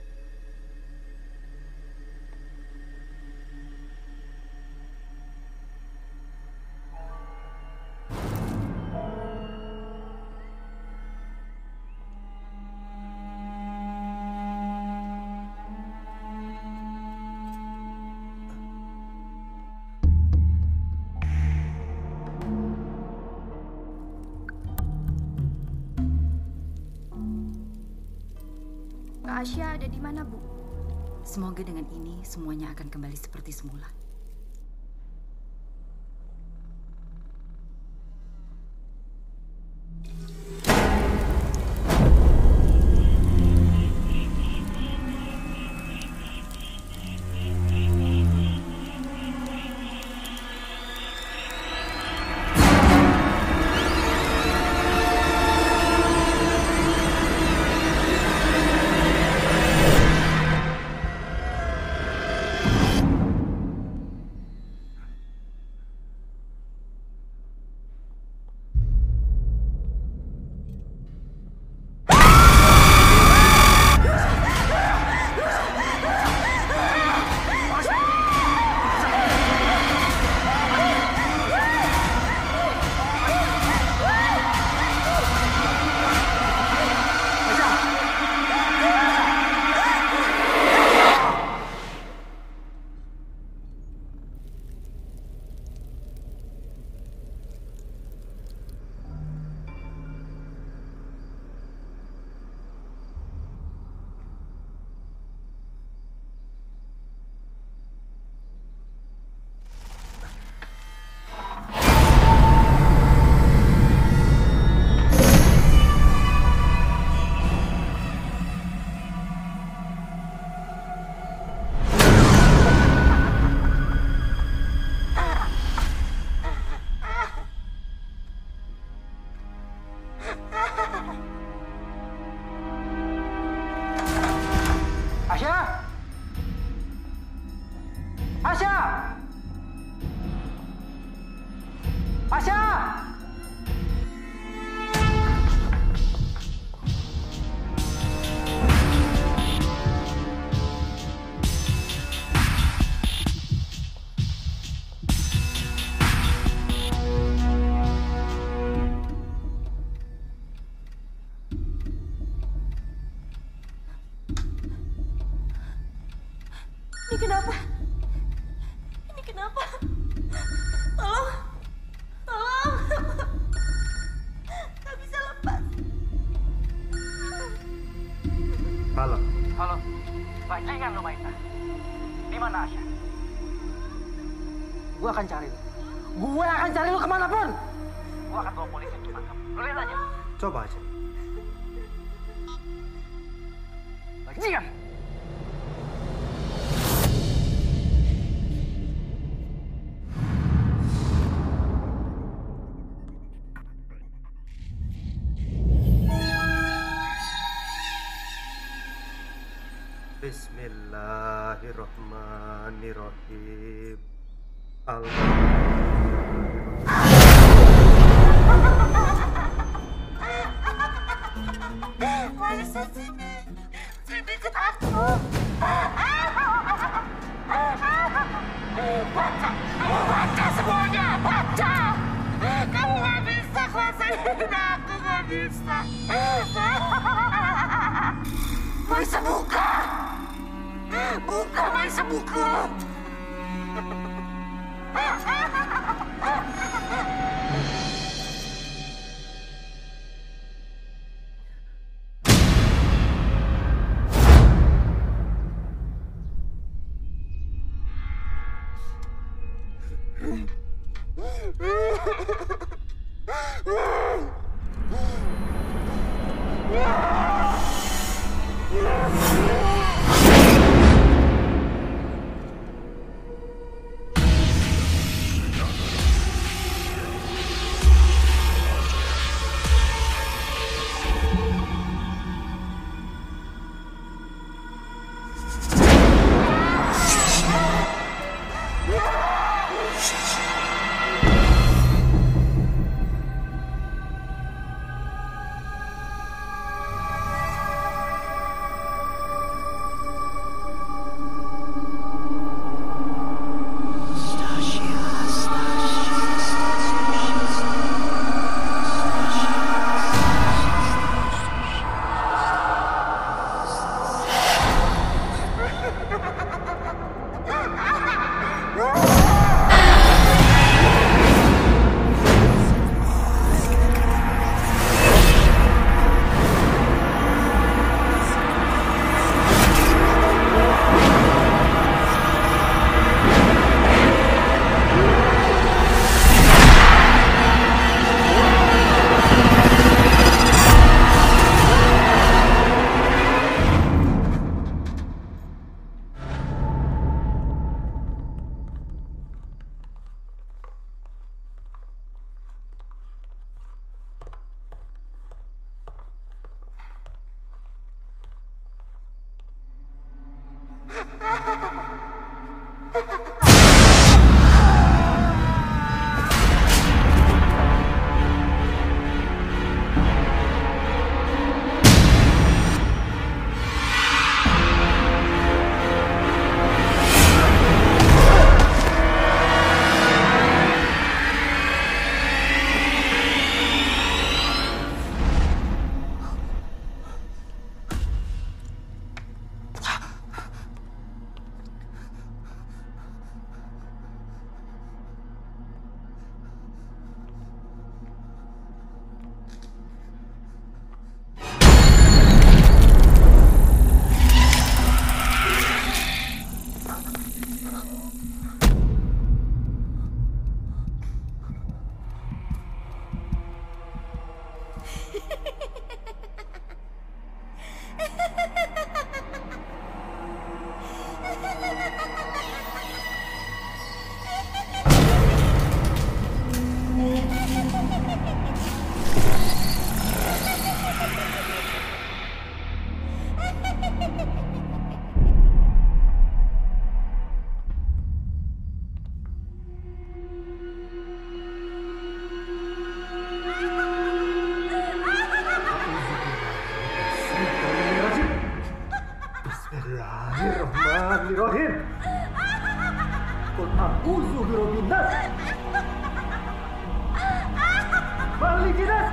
Kak Asya ada di mana, Bu? Semoga dengan ini semuanya akan kembali seperti semula. Asya! Asya! Asya! Ini kenapa? Ini kenapa? Halo. Halo. Bajingan lu, Maita. Di mana Asya? Gua akan cari lu. Gue akan cari lu kemanapun. Gua akan bawa polisi untuk tangkap. Lu lihat aja. Coba aja. Bajingan. Bismillahirrahmanirrahim. Allah. Masa sini? Sini ikut aku. Baca, baca semuanya, baca. Kamu gak bisa kuasain aku, gak bisa. Maisa buka. Buka, Maisa buka. Bismillahirrahmanirrahim. Qul a'udzu birabbin nas. Malikin nas.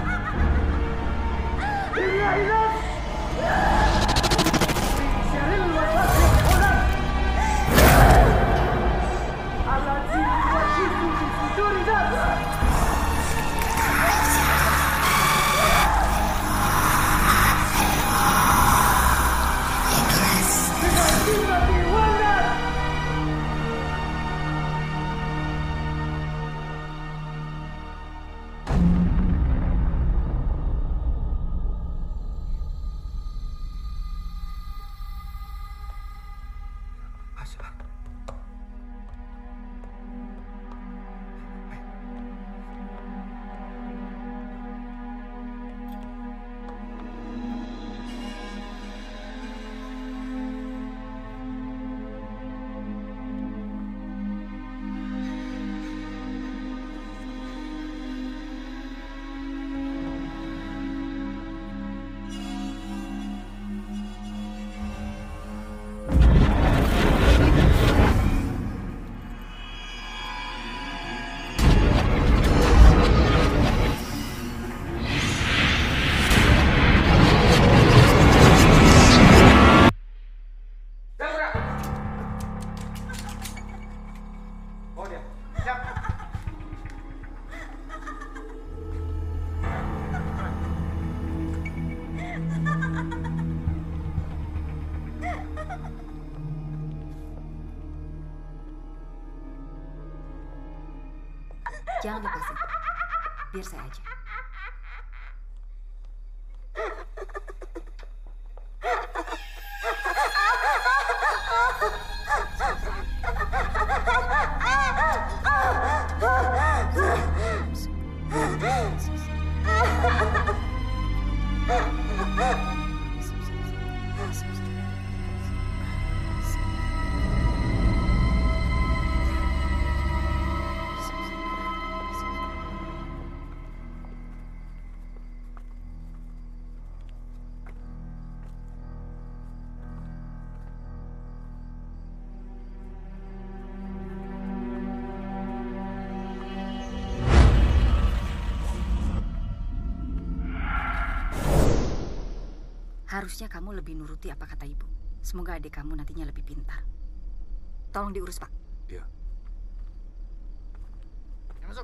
Ilahin nas. Syaril waswasil khannas. Allati yuwaswisu fi sudurin nas. Jangan lepasin. Biar saya aja. Harusnya kamu lebih nuruti apa kata ibu. Semoga adik kamu nantinya lebih pintar. Tolong diurus, Pak. Iya. Masuk.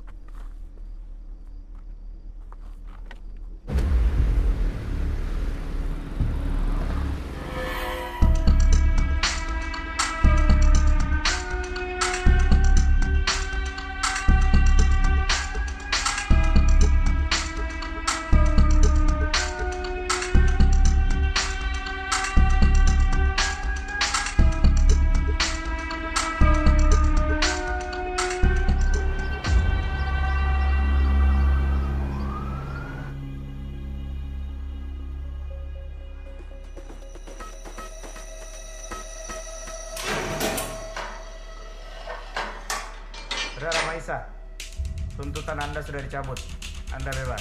Saudara Maisa, tuntutan Anda sudah dicabut. Anda bebas.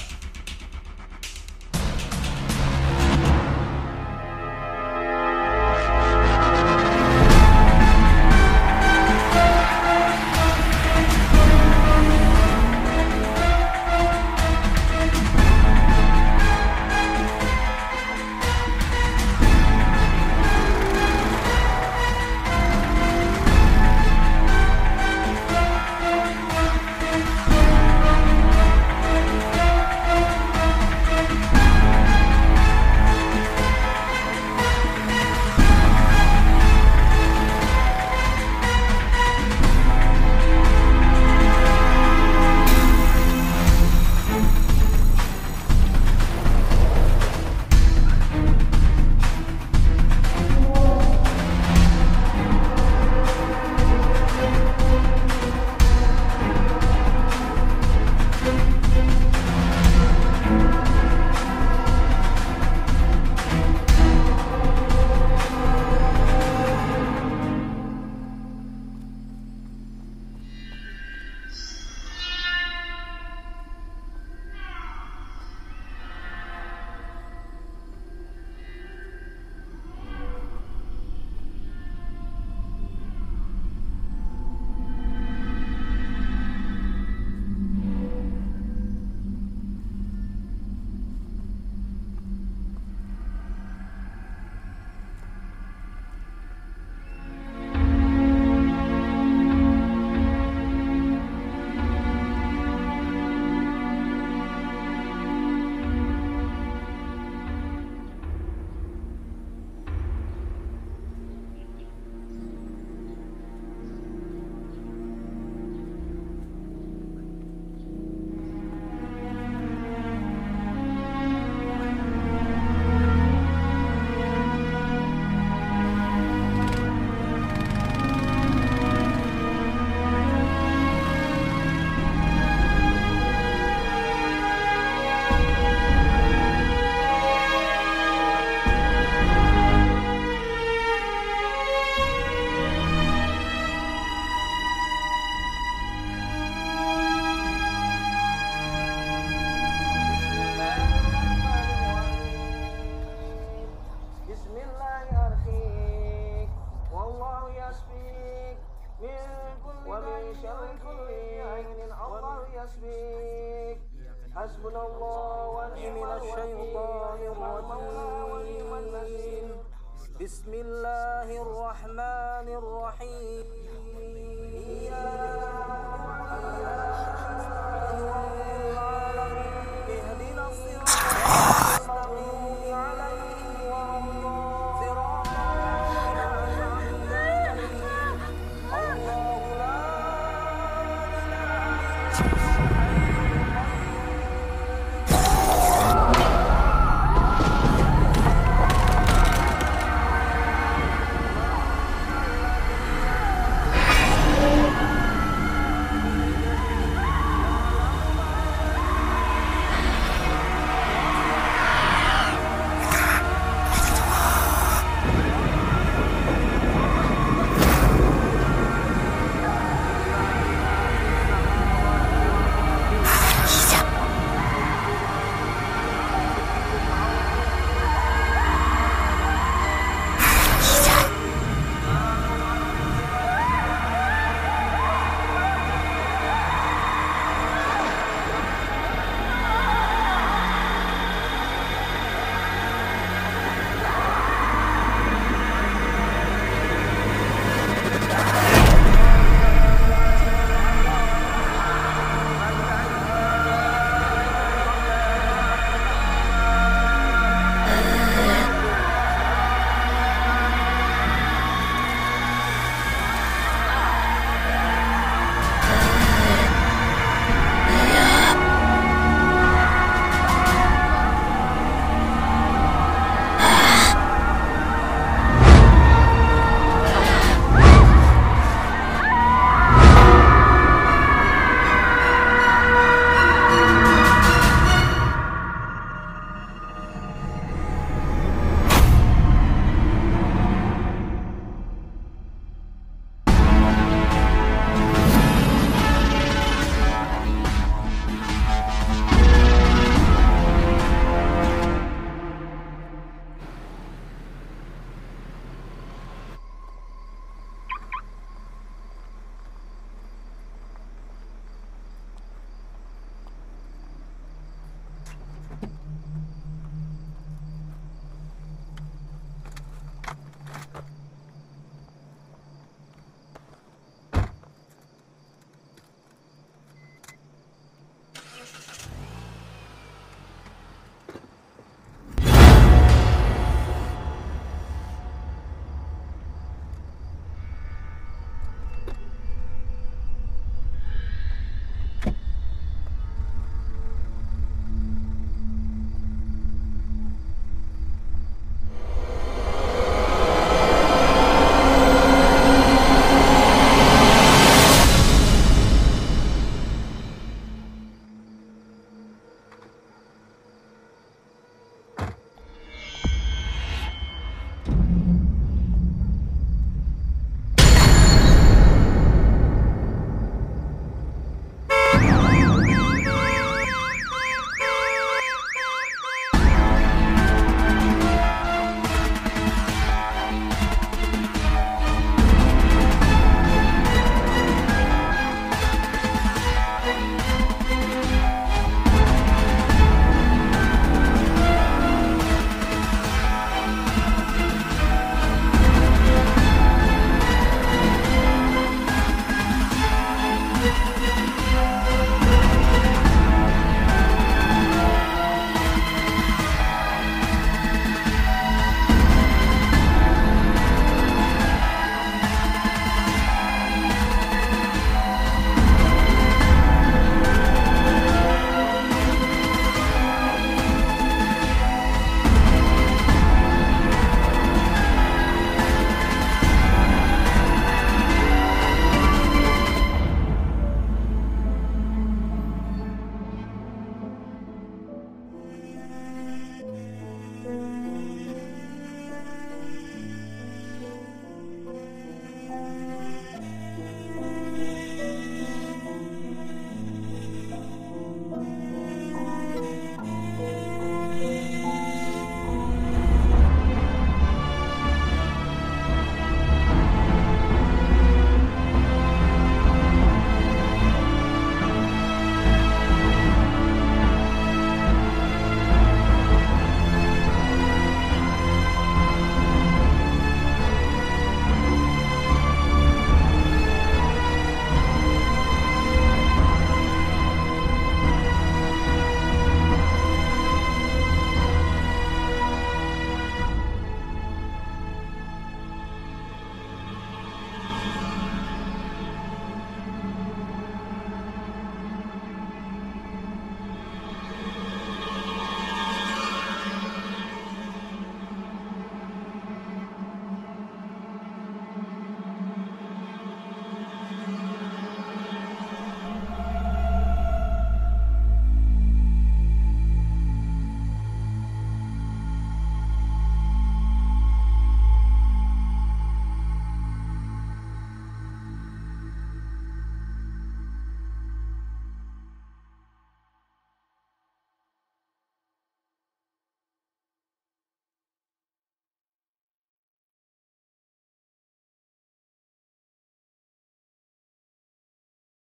المولى ونعم النصير بسم الله الرحمن الرحيم